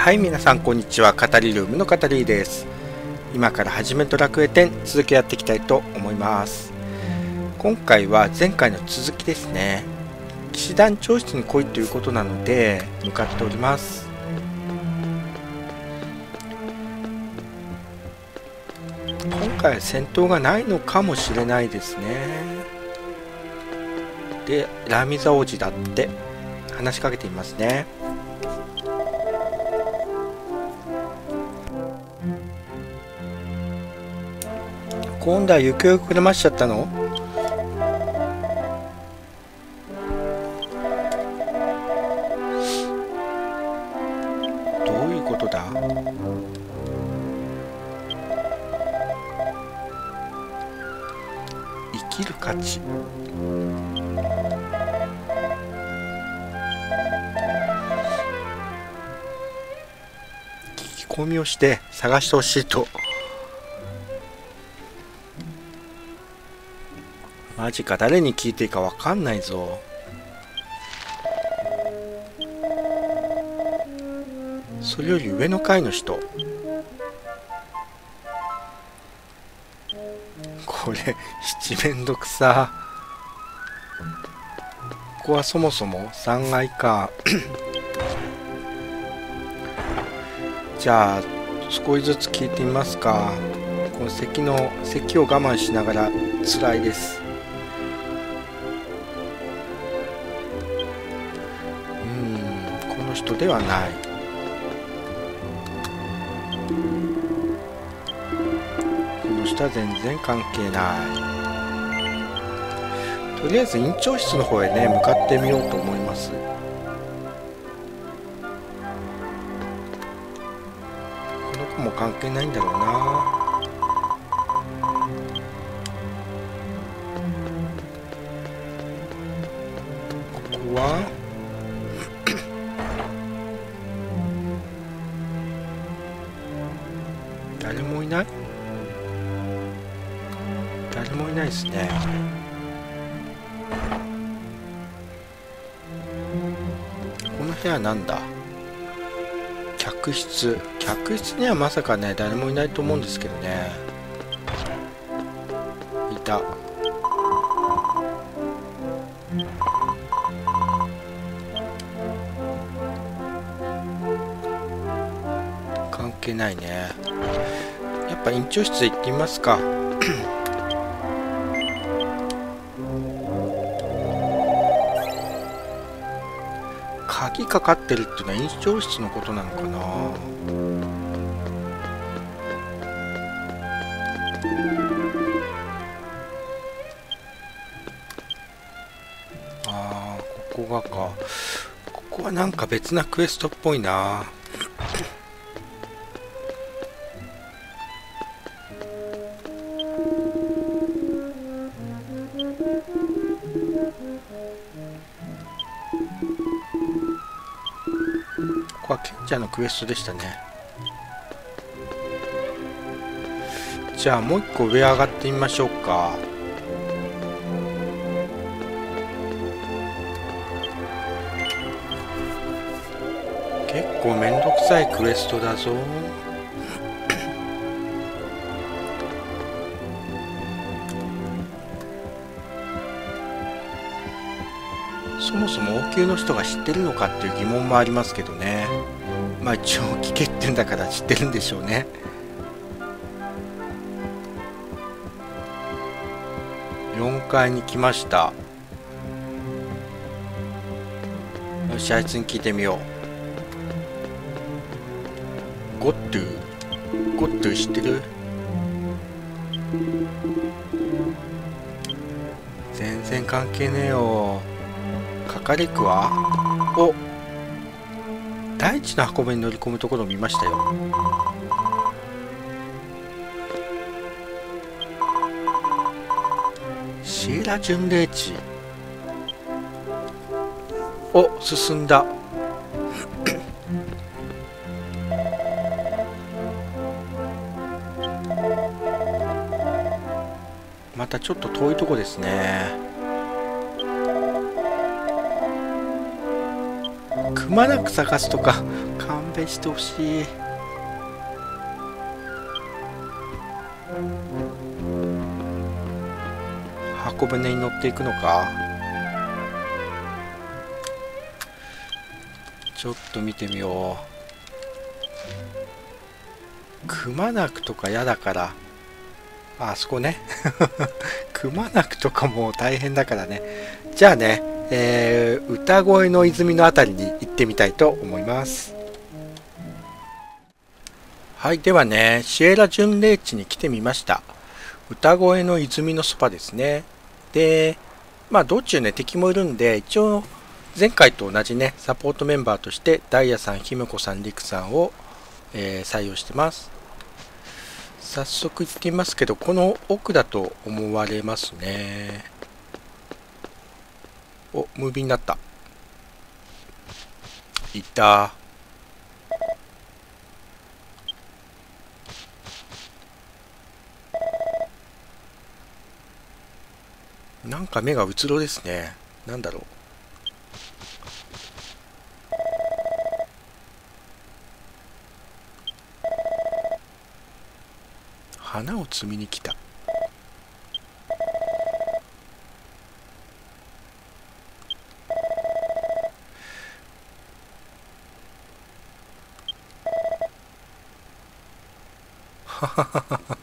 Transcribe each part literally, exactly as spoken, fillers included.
はい、皆さんこんにちは。語りルームの語りです。今からはじめドラクエテン続きやっていきたいと思います。今回は前回の続きですね。騎士団長室に来いということなので向かっております。今回は戦闘がないのかもしれないですね。で、ラミザ王子だって話しかけていますね。今度は行方をくれましちゃったの？どういうことだ？生きる価値。聞き込みをして探してほしいと。マジか、誰に聞いていいかわかんないぞ。それより上の階の人。これ七めんどくさ。ここはそもそもさんがいか。じゃあ少しずつ聞いてみますか。この咳の咳を我慢しながら辛いです。人ではない。この人は全然関係ない。とりあえず院長室の方へね向かってみようと思います。この子も関係ないんだろうな。ここは誰もいない？誰もいないですね。この部屋なんだ？客室。客室にはまさかね誰もいないと思うんですけどね。いた。関係ないね。やっぱ院長室へ行ってみますか。鍵かかってるっていうのは院長室のことなのかな。あー、ここがか。ここはなんか別なクエストっぽいな。ここは賢者のクエストでしたね。じゃあもう一個上上がってみましょうか。結構めんどくさいクエストだぞ。そもそも王宮の人が知ってるのかっていう疑問もありますけどね。まあ一応聞けってんだから知ってるんでしょうね。よんかいに来ました。よし、あいつに聞いてみよう。ゴッドゥゴッドゥ知ってる？全然関係ねえよ。かかりくはお大地の箱舟に乗り込むところを見ましたよ。シエラ巡礼地。お、進んだ。またちょっと遠いとこですね。くまなく探すとか考勘弁してほしい。箱舟に乗っていくのか。ちょっと見てみよう。くまなくとか嫌だから、あ、あそこねくまなくとかもう大変だからね。じゃあね、えー、歌声の泉のあたりに行ってみたいと思います。はい、ではね、シエラ巡礼地に来てみました。歌声の泉のそばですね。で、まあ道中ね、敵もいるんで、一応前回と同じね、サポートメンバーとしてダイヤさん、ひめこさん、りくさんを、えー、採用してます。早速行ってみますけど、この奥だと思われますね。お、ムービーになった。いた。なんか目がうつろですね。なんだろう。花を摘みに来た。はははは。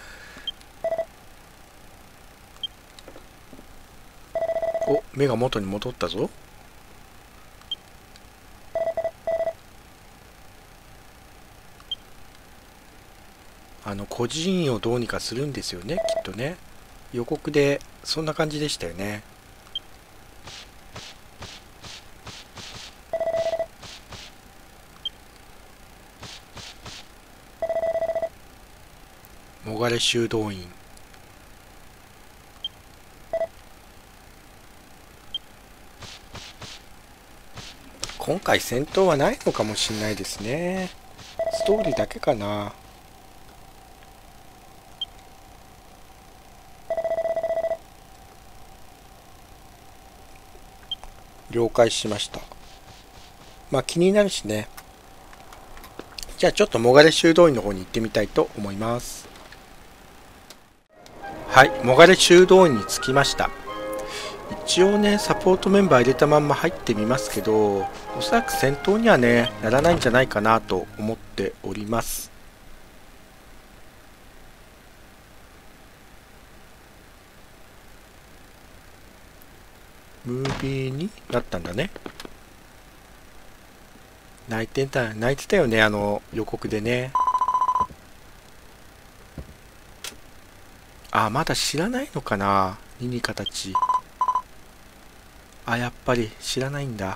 お、目が元に戻ったぞ。あの孤児院をどうにかするんですよね、きっとね。予告でそんな感じでしたよね。もがれ修道院。今回戦闘はないのかもしれないですね。ストーリーだけかな。了解しました。まあ気になるしね。じゃあちょっともがれ修道院の方に行ってみたいと思います。はい、もがれ修道院に着きました。一応ね、サポートメンバー入れたまんま入ってみますけど、おそらく戦闘にはね、ならないんじゃないかなと思っております。ムービーになったんだね。泣いてた、泣いてたよね、あの予告でね。あ、まだ知らないのかな、ニニカたち。あ、やっぱり知らないんだ。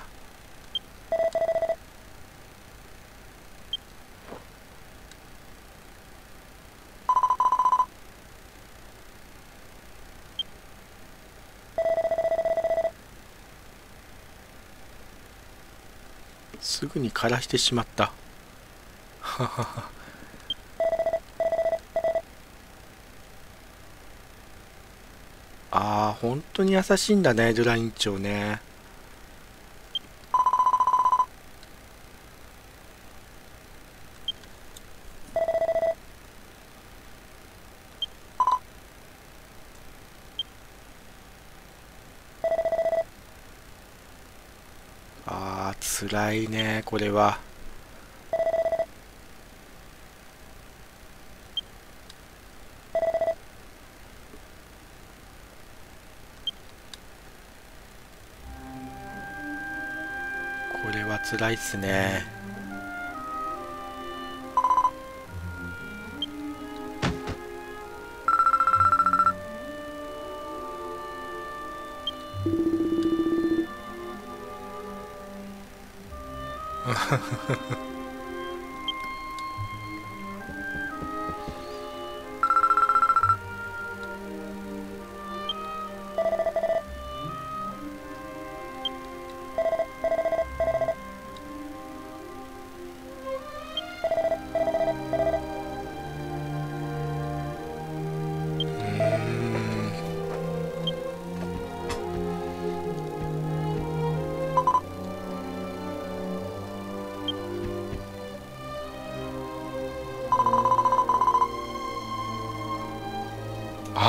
すぐに枯らしてしまった。ははは。ああ、本当に優しいんだね、ドゥラ院長ね。ああ、辛いね、これは。これは辛いっすね。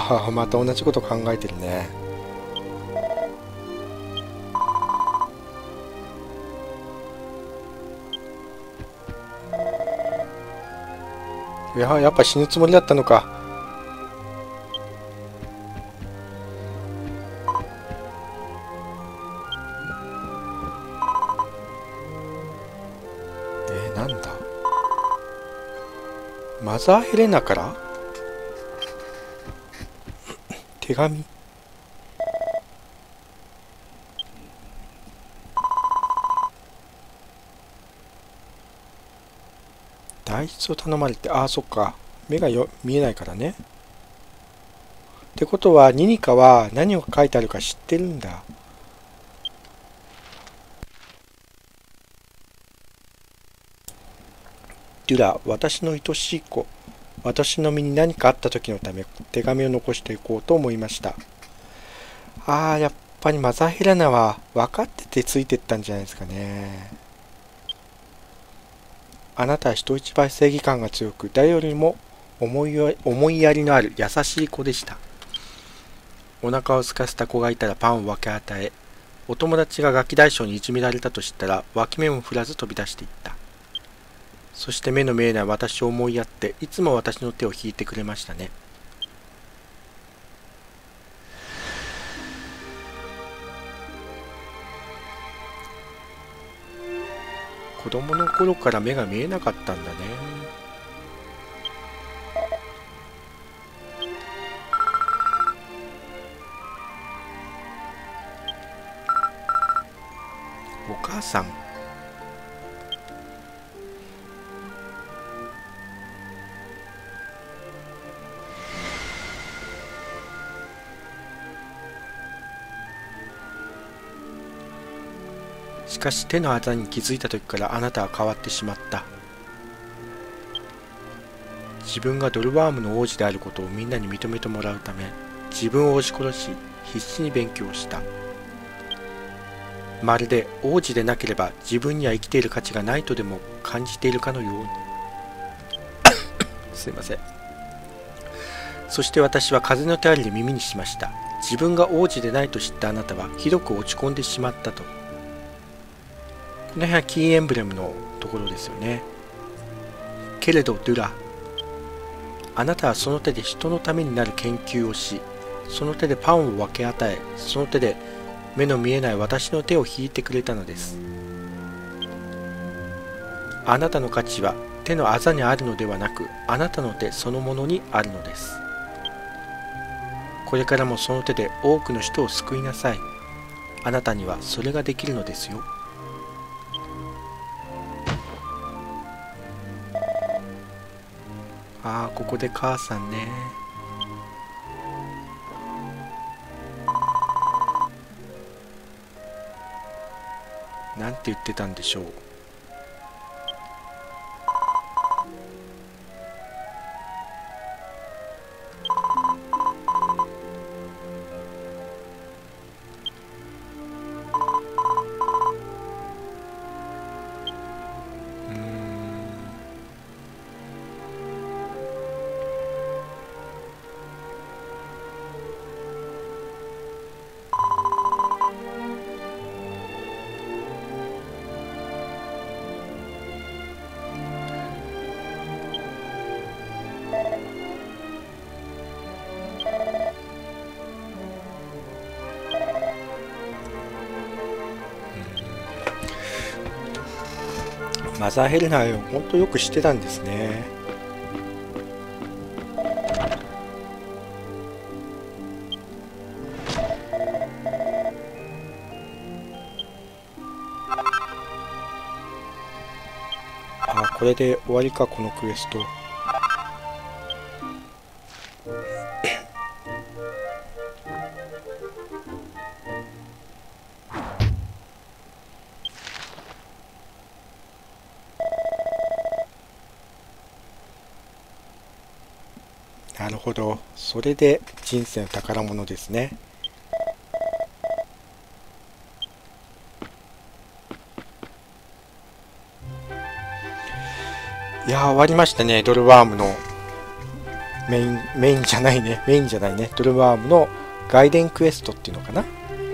ああ、また同じこと考えてるね。いや、やっぱ死ぬつもりだったのか。えー、なんだ。マザー・ヘレナから手紙。代筆を頼まれて、ああ、そっか。目がよ見えないからね。ってことは、ニニカは何を書いてあるか知ってるんだ。デュラ、私の愛しい子。私の身に何かあった時のため、手紙を残していこうと思いました。ああ、やっぱりマザーヘレナは分かっててついてったんじゃないですかね。あなたは人一倍正義感が強く、誰よりも思いや思いやりのある優しい子でした。お腹を空かせた子がいたらパンを分け与え、お友達がガキ大将にいじめられたと知ったら脇目も振らず飛び出していった。そして目の見えない私を思いやって、いつも私の手を引いてくれましたね。子供の頃から目が見えなかったんだね。お母さん。しかし手のあざに気づいた時からあなたは変わってしまった。自分がドルワームの王子であることをみんなに認めてもらうため、自分を押し殺し必死に勉強した。まるで王子でなければ自分には生きている価値がないとでも感じているかのようにすいません。そして私は風の便りで耳にしました。自分が王子でないと知ったあなたはひどく落ち込んでしまったと。この辺はキーエンブレムのところですよね。けれどドゥラ、あなたはその手で人のためになる研究をし、その手でパンを分け与え、その手で目の見えない私の手を引いてくれたのです。あなたの価値は手のあざにあるのではなく、あなたの手そのものにあるのです。これからもその手で多くの人を救いなさい。あなたにはそれができるのですよ。ああ、ここで母さんね。なんて言ってたんでしょう。マザーヘレナを本当よく知ってたんですね。あ、これで終わりか、このクエスト。なるほど。それで人生の宝物ですね。いやー、終わりましたね。ドルワームのメインメインじゃないねメインじゃないねドルワームの外伝クエストっていうのかな。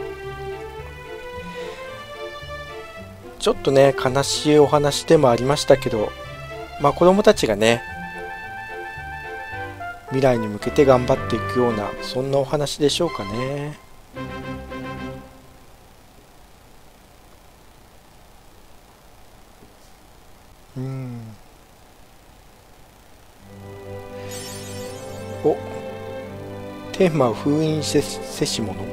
ちょっとね悲しいお話でもありましたけど、まあ子供たちがね未来に向けて頑張っていくようなそんなお話でしょうかね。うんおテーマを封印せせし者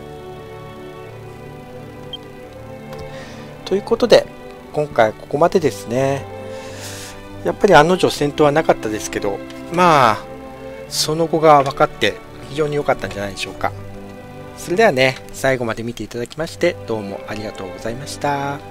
ということで今回ここまでですね。やっぱり案の定戦闘はなかったですけど、まあその後が分かって非常に良かったんじゃないでしょうか。それではね最後まで見ていただきましてどうもありがとうございました。